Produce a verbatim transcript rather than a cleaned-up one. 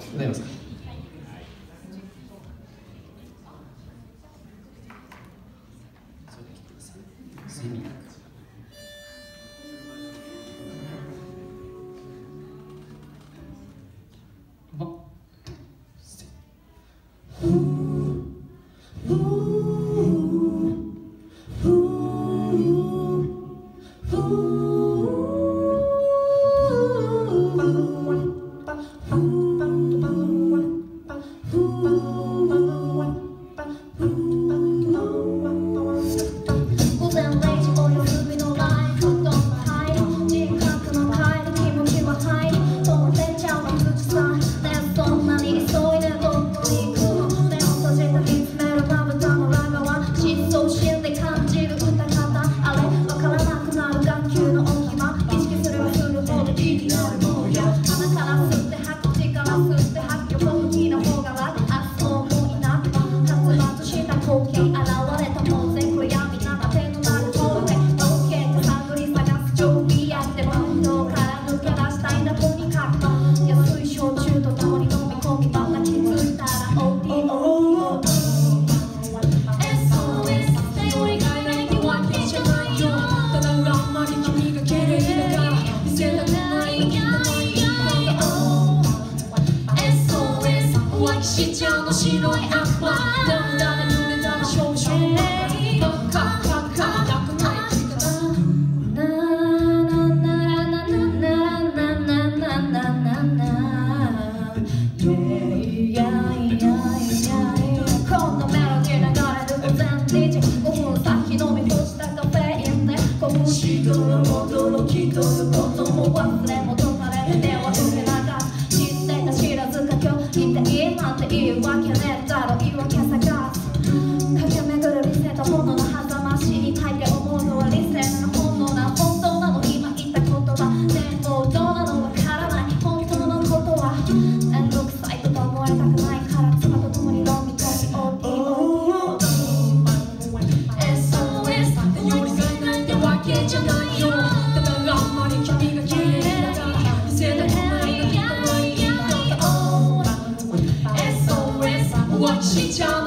歌いますか。睡眠しちゃうの白いアッパー涙で濡れたら少々バカバカなくない言い方ななななななななななななイヤイヤイヤこんなメロディー流れる午前にじごふん先飲み干したカフェインで拳しどる驚きとることも忘れ戻される電話受けながら知ってた知らずか今日言っていいなんて言うわけねえだろ言い訳探す駆け巡る理性と本能の狭間知りたいって思うのは理性の本能な本当なの今言った言葉ねえもうどうなのわからない本当のことはめんどくさいとか思われたくないから妻と共に飲み込み オーティー オーティー エスオーエス ってよりがいないってわけじゃないよだからあんまり君が綺麗だから見せたくない浮気しちゃう